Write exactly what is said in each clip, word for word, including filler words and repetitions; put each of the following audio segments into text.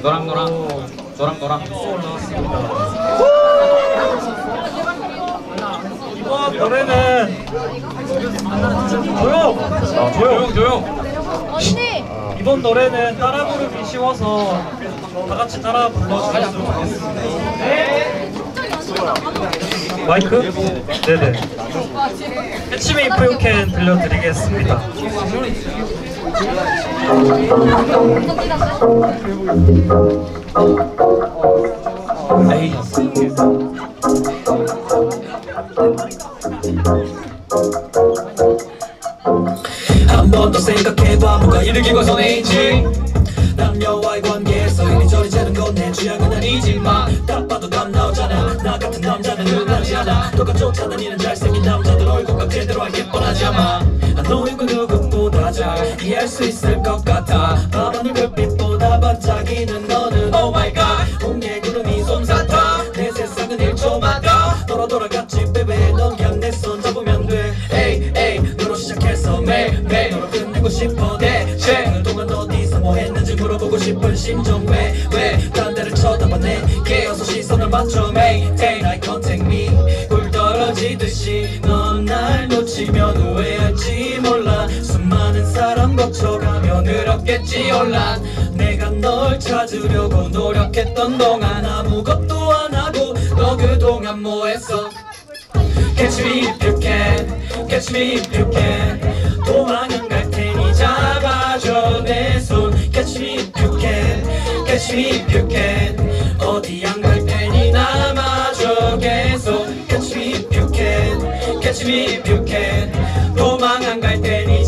노랑 노랑 노랑 노랑 올라왔습니다. 이번 노래는 조용! 아, 조용 조용. 언니! 이번 노래는 따라 부르기 쉬워서 다 같이 따라 불러주셨으면 좋겠습니다. 마이크? 네네. 캐치 미 이프 유 캔 들려드리겠습니다. 에이. 한 번 더 생각해봐. 뭐가 이득이고 손해인지. 남녀와의 관계에서 이리저리 재는 건 내 취향은 아니지만 딱 봐도 답 나오잖아. 나 같은 남자는 흔하지 않아. 똑같좋잖아. 니는 잘생긴 남자들 얼굴값 제대로 알게 뻔하지 않아. 너의 그 누구보다 잘 이해할 수 있을 것 같아. 밤하늘 별빛보다 반짝이는 너는 Oh my god. 홍해 구름이 솜사타. 내 세상은 일 초마다 돌아 돌아갔지 baby. 넌 그냥 내 손 잡으면 돼. 에이 에이 너로 시작해서 매일매일 너로 끝내고 싶어. 대체 그동안 어디서 뭐 했는지 물어보고 싶은 심정. 왜 왜 딴 데를 쳐다봐 내게 어서 시선을 맞춰. Maintain eye contact me. 굴 떨어지듯이 넌 날 놓치면 후회할지 몰라. 수많은 사람 거쳐가며 늘었겠지 혼란. 내가 널 찾으려고 노력했던 동안 아무것도 안 하고 너 그동안 뭐 했어. Catch me if you can, catch me if you can. 도망은 갈 테니 잡아줘 내 손. Catch me if you can, catch me if you can. 어디 안 갈 테니 남아줘 계속. Catch me if you can, catch me if you can. 도망 안 갈 테니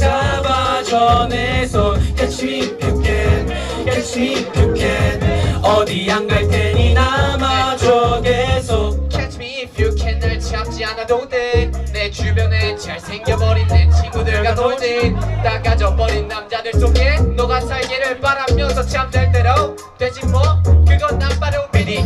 잡아줘 내 손. Catch me if you can, catch me if you can. 어디 안 갈 테니 남아줘 계속. Catch me if you can. 날 참지 않아도 돼. 내 주변에 잘생겨버린 내 친구들과 놀지. 다 가져버린 남자들 속에 너가 살기를 바라면서 잠들 대로 되지 뭐. 그건 난 바로 비디오.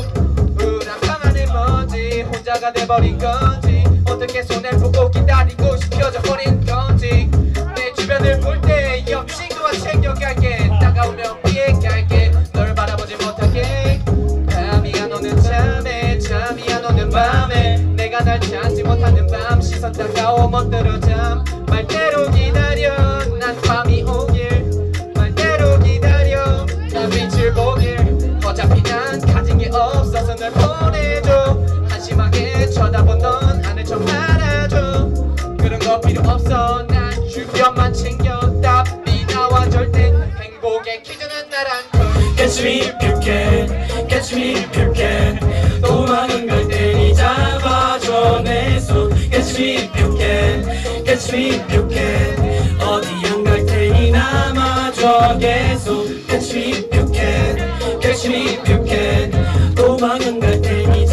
우울한 밤하늘 먼지 혼자가 돼버린 건지. 어떻게 손을 보고 기다리고 싶어져 버린 건지. 내 주변을 볼 때 옆 친구와 챙겨갈게. 다가오면 피해갈게. 널 바라보지 못하게. 밤이 안 오는 잠에 잠이 안 오는 밤에 내가 날 찾지 못하는 밤. 시선 따가워 멋대로 잠. 말대로 기다려 난 밤이 오길. 말대로 기다려 난 빛을 보길. 어차피 난 가진 게 없어서 널 보내줘. 한심하게 쳐다본 넌 하늘 좀 알아줘. 그런 거 필요 없어. 난 주변만 챙겨. 답이 나와 절대 행복의 기준은 나란 걸. Catch me if you can, catch me if you can. 도망은 갈 테니 잡아줘 내 손. Catch me if you can, catch me if you can. 어디 안 갈 테니 남아줘 계속. Catch me if you can, catch me if you can. 도망은 갈 테니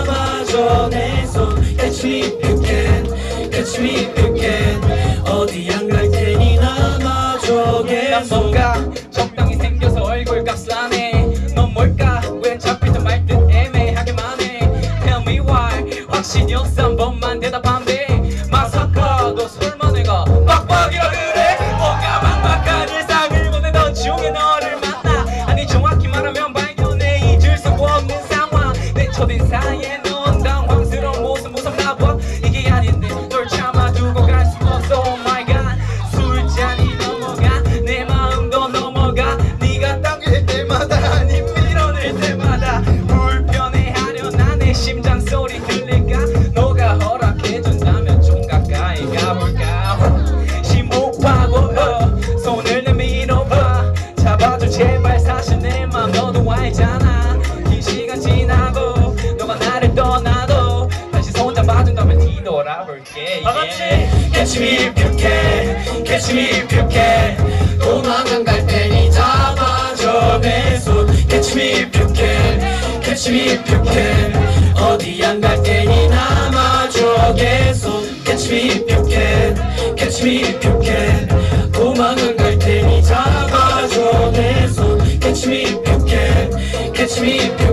잡아줘 내 손. Catch me if you can, catch me if you can. 어디 안 갈 테니 남아줘 계속. 뭔가 적당히 생겨서 얼굴 값싸네. 넌 뭘까 왜 잡힐 듯 말 듯 애매하게만 해. Tell me why 확신이 없어 한 번만 대답한대. 마사카도 설마 내가 빡빡이라 그래. 뭔가 막막한 일상을 보내던 중에 너를 만나. 아니 정확히 말하면 발견해 잊을 수 없는 상황. 내 첫인상에 넌 당황스러운 모습 무섭나 봐. 이게 아닌데 널 참아두고 갈 수 없어. Oh my god 술잔이 넘어가 내 마음도 넘어가. 네가 당길 때마다 아니 밀어낼 때마다 불편해하려 나. 내 심장 소리 들릴까. 너가 허락해준다면 좀 가까이 가볼까. 심호흡하고 어, 손을 내밀어봐. 잡아줘 제발. 사실 내 맘 너도 알잖아. 긴 시간 지나고 너가 나를 떠나도 다시 손 잡아준다면 뒤돌아볼게. 다같이 Catch me if you can, catch me if you can. 도망 안 갈 테니 잡아줘 내 손. Catch me if you can, catch me if you can. 어디 안 갈 테니 남아줘 계속. Catch me if you can, catch me if you can. 도망 안 갈 테니 잡아줘 내 손. Catch me if you can, catch me if you can.